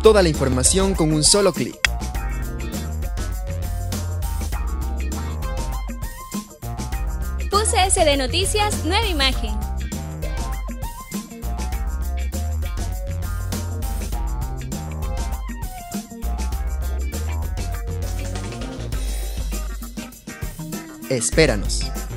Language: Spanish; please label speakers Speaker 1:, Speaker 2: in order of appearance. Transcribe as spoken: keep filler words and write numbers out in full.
Speaker 1: Toda la información con un solo clic.
Speaker 2: Puse S D Noticias, nueva imagen.
Speaker 1: Espéranos.